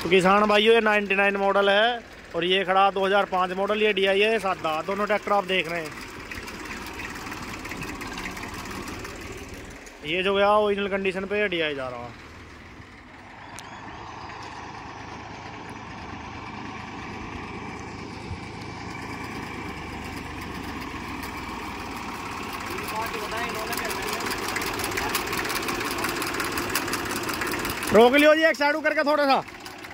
तो किसान भाइयों ये 99 मॉडल है और ये खड़ा 2005 मॉडल, ये DI है सादा। दोनों ट्रैक्टर आप देख रहे हैं। ये जो गया ओरिजिनल कंडीशन पे DI जा रहा है। रोक लियो जी एक साइड करके थोड़ा सा।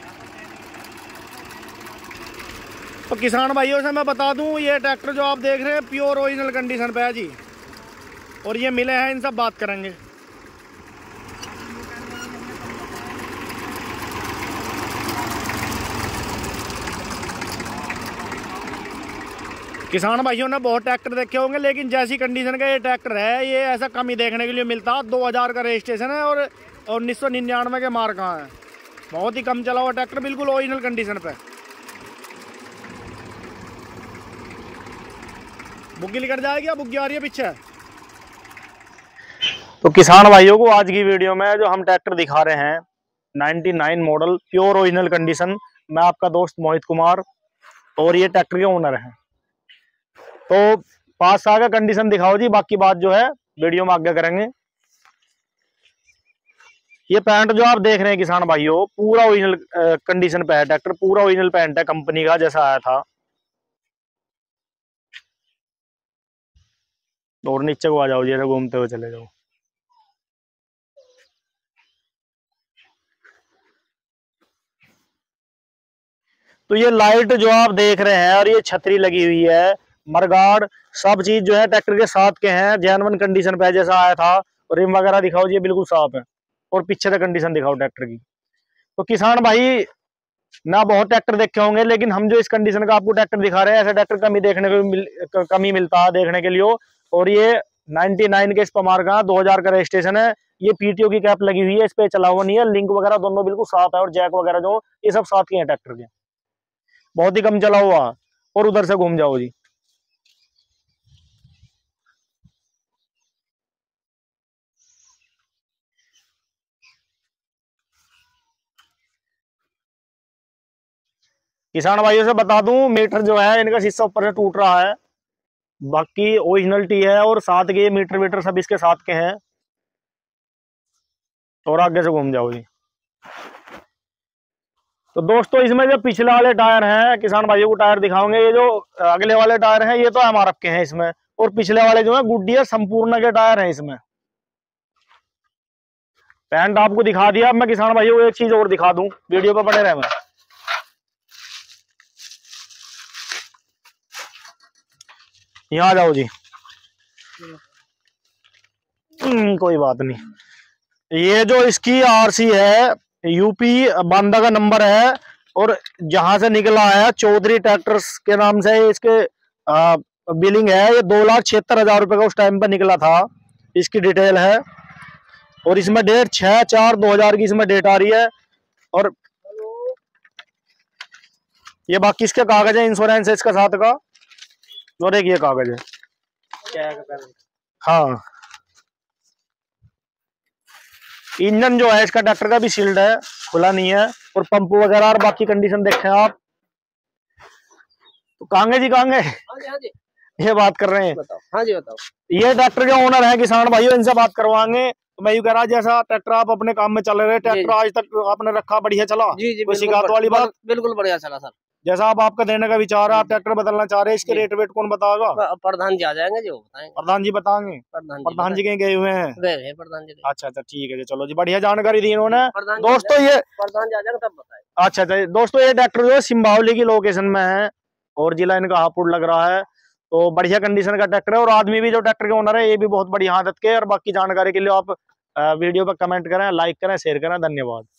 तो किसान भाइयों से मैं बता दूं, ये ट्रैक्टर जो आप देख रहे हैं प्योर ओरिजिनल कंडीशन पे है जी। और ये मिले हैं, इन सब बात करेंगे। किसान भाइयों ने बहुत ट्रैक्टर देखे होंगे, लेकिन जैसी कंडीशन का ये ट्रैक्टर है, ये ऐसा कम ही देखने के लिए मिलता। 2000 का रजिस्ट्रेशन है और 1999 के मार्क है। बहुत ही कम चला हुआ ट्रैक्टर, बिल्कुल ओरिजिनल कंडीशन पे। बुग्गी निकल जाएगी, बुग्गी आ रही है पीछे। तो किसान भाइयों को आज की वीडियो में जो हम ट्रैक्टर दिखा रहे हैं 99 मॉडल प्योर ओरिजिनल कंडीशन, मैं आपका दोस्त मोहित कुमार और ये ट्रैक्टर के ओनर हैं। तो पास आगे कंडीशन दिखाओ जी, बाकी बात जो है वीडियो में आगे करेंगे। ये पैंट जो आप देख रहे हैं किसान भाइयों, पूरा ओरिजिनल कंडीशन पे है ट्रैक्टर, पूरा ओरिजिनल पैंट है कंपनी का जैसा आया था। और नीचे को आ जाओ जी, ऐसे घूमते हुए चले जाओ। तो ये लाइट जो आप देख रहे हैं और ये छतरी लगी हुई है, मरगाड़ सब चीज जो है ट्रैक्टर के साथ के हैं, जेन्युइन कंडीशन पे जैसा आया था। और रिम वगैरह दिखाओ जी, बिल्कुल साफ है। और पीछे तक कंडीशन दिखाओ ट्रैक्टर की। तो किसान भाई ना बहुत ट्रैक्टर देखे होंगे, लेकिन हम जो इस कंडीशन का आपको ट्रैक्टर दिखा रहे हैं, ऐसा ट्रैक्टर कम ही देखने को कम ही मिलता है देखने के लिए। और ये 99 के इस पर मार्क है, 2000 का रजिस्ट्रेशन है। ये PTO की कैप लगी हुई है, इस पे चला हुआ नहीं है। लिंक वगैरह दोनों बिल्कुल साफ है और जैक वगैरह जो ये सब साथ के हैं ट्रैक्टर के। बहुत ही कम चला हुआ। और उधर से घूम जाओ जी। किसान भाइयों से बता दूं, मीटर जो है इनका शीशा ऊपर से टूट रहा है, बाकी ओरिजिनलिटी है। और साथ के मीटर वीटर सब इसके साथ के हैं। और आगे से घूम जाओ जी। तो दोस्तों इसमें जो पिछले वाले टायर हैं, किसान भाइयों को टायर दिखाओगे। ये जो अगले वाले टायर हैं ये तो MRF के हैं इसमें। और पिछले वाले जो है गुडियर संपूर्ण के टायर हैं इसमें। पैंट आपको दिखा दिया। अब मैं किसान भाइयों को एक चीज और दिखा दूं, वीडियो पे बने रहे। मैं यहाँ आ जाओ जी। कोई बात नहीं। ये जो इसकी RC है, UP बांदा का नंबर है। और जहां से निकला है चौधरी ट्रैक्टर्स के नाम से इसके बिलिंग है। ये 2,76,000 रुपए का उस टाइम पे निकला था। इसकी डिटेल है। और इसमें डेट 6/4/2000 की इसमें डेट आ रही है। और ये बाकी इसके कागज है, इंश्योरेंस है इसका साथ का। और एक ये कागज है। हाँ, इंजन जो है इसका ट्रैक्टर का भी सील्ड है, खुला नहीं है। और पंप वगैरह और बाकी कंडीशन देखें आप। तो कांगे जी कांगे। हाँ जी। ये बात कर रहे हैं। बताओ। हाँ जी बताओ। ये ट्रैक्टर के ओनर है किसान भाइयों, इनसे बात करवाएंगे। तो मैं यूं कह रहा, जैसा ट्रैक्टर आप अपने काम में चल रहे, ट्रैक्टर आज तक आपने रखा बढ़िया चला? जी कोई शिकायत वाली बात? बिल्कुल बढ़िया चला सर। जैसा आप आपका देने का विचार है, आप ट्रैक्टर बदलना चाह रहे हैं, इसके रेट वेट कौन बताएगा? प्रधान जी आ जाएंगे जो बताएंगे। प्रधान जी बताएंगे। प्रधान जी कहीं गए हुए हैं? गए प्रधान जी। अच्छा ठीक है जी, चलो जी, बढ़िया जानकारी दी इन्होंने। दोस्तों ये प्रधान जी आ जाएंगे तब बताएंगे। अच्छा दोस्तों, ये ट्रैक्टर जो है सिंबावली की लोकेशन में है और जिला इनका हापुड़ लग रहा है। तो बढ़िया कंडीशन का ट्रैक्टर है। और आदमी भी जो ट्रैक्टर के ओनर है ये भी बहुत बढ़िया आदत के। और बाकी जानकारी के लिए आप वीडियो पर कमेंट करें, लाइक करें, शेयर करें। धन्यवाद।